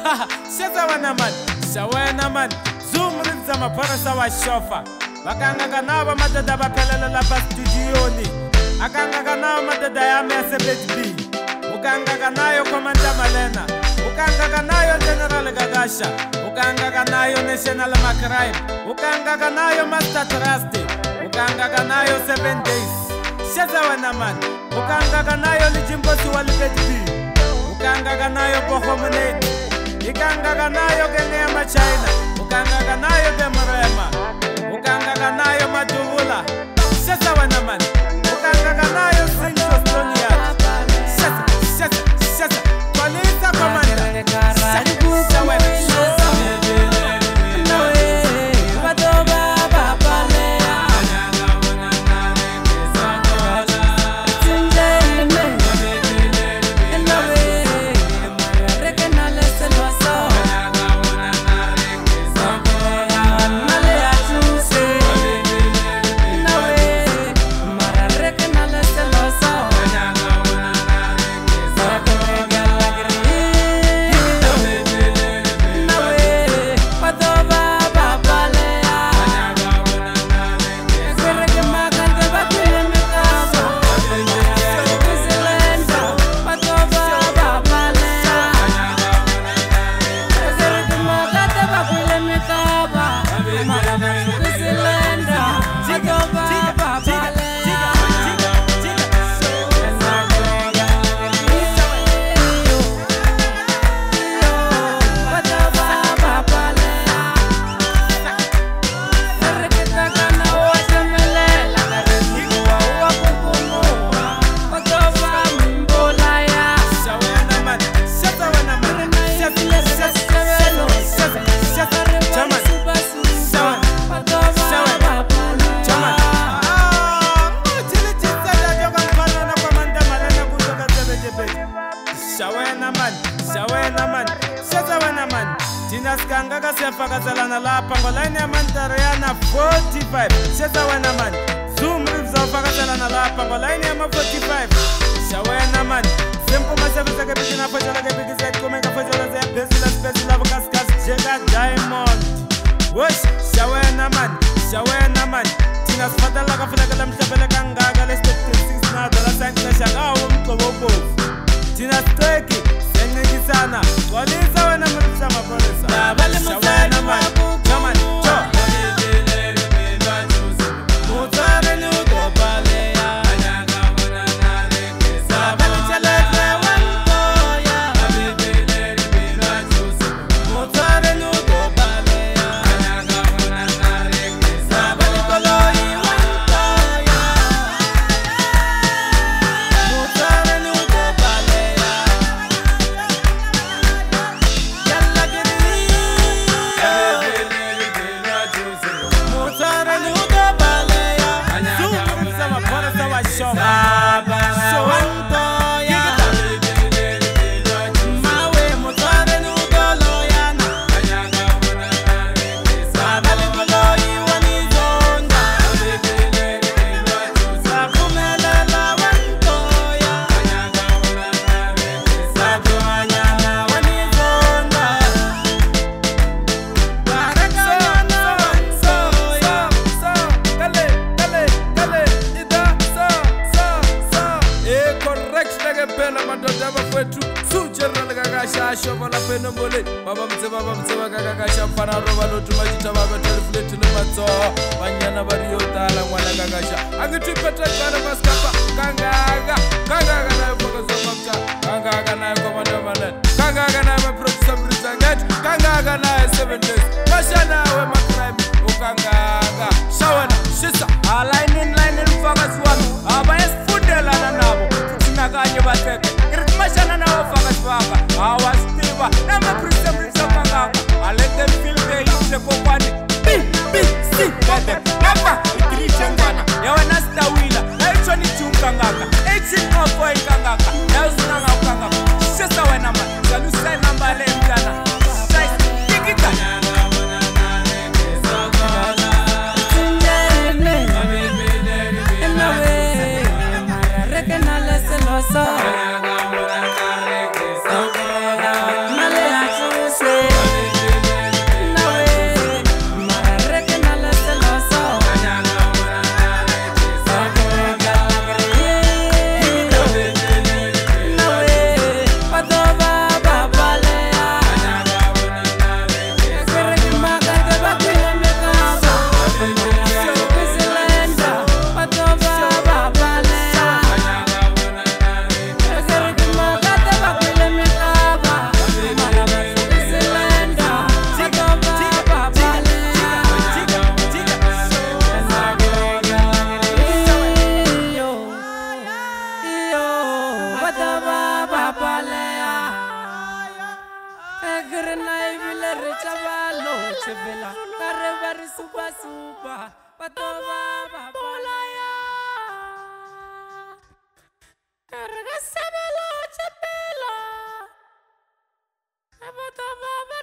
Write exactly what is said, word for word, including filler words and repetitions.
Sheza wana man, shawena man. Zoom rinza maparasa wa shofa. Wakanga kanao madada bapelele la studioni. Akanga kanao madada ya mesebet B. Ukanga kanayo komanda Malena. Ukanga kanayo General Gagasha. Ukanga kanayo National Macrime. Ukanga kanayo Master Trust. Ukanga kanayo seven days. Sheza wana man. Ukanga kanayo Lijimbosi walibet B. Ukanga kanayo Bohomene. Ikanga kanayo Kenya ma China. Ukanga kanayo Demarema. Ukanga kanayo Maduvula. Sheza wana man. Ukanga kanayo Sings of Sonia. Sheza, sheza, sheza. Polisa commander. Sheza wana. Skanga kasefa kazalana lapha ngolaini yamantariana forty-five. Sheza wena man. Zoom rives of kazalana lapha ngolaini yama forty-five. Shawena man. Simple masevisa ke bitina fajala ke bigisa komeka fajala ze bezila special avokaskas jega diamond. Wosh shawena man. Shawena man. Tina sfatala ka funa kala mhlabela kangaka le step six na dala sankla shaka umqobo bovu. Tina steki senekisana. Walisa wena mrisa mapolisa. Shawena man. Come on. Cho. Mutare ni ugobalea. Sabali chalete wantoya. Mutare ni ugobalea. Sabali koloi wantoya. Mutare ni ugobalea. Yalla giri. Mutare ni ugobalea. Zoom sama pora sawa show. So wantoya. Mawe mutare ni ugoloyana. Sabali koloi wanizonda. Sakumelela wantoya. Sakuanyana wanizonda. Barakana wansoya. Kale, kale, kale, ida, so, so, so. Eh, correct, nage pena madoda bafwetu. Sujerna Gagasha, shovala pena mole. Baba mtse, baba mtse, Gagasha, para roba no tumajita baba teleflete no matso. Banyana bariota la mwana Gagasha. Angitipeta kana maskapa. Kangaga, kangaga na yofoka zomapta. Kangaga na yokomanda manet. Kangaga na yoproducer Britanget. Kangaga na seven days. Kashana we macrime. Ukangaga. Shawana, shisa. Line in line in focus one. Abayes fundela na nabo. Tinaganye bateke. Irmashana na focus waka. Awas tiba. Na macrime Britanget kangaga. I let them feel they use the company. B, B, C, bebe. Napa, ikilicha ngana. Yawa nasta wila. Na hicho ni chungangaka. Eighteen hapo ikangaka. Na usunanga ukangaka. Shisa wena man. Salusai namba le mjana. Shisa. Kikita. Grenai Villa Richavalo, Chevilla, Carrever Super Super, Patova, Polaya, Cargasabelo, Chapella, Patova.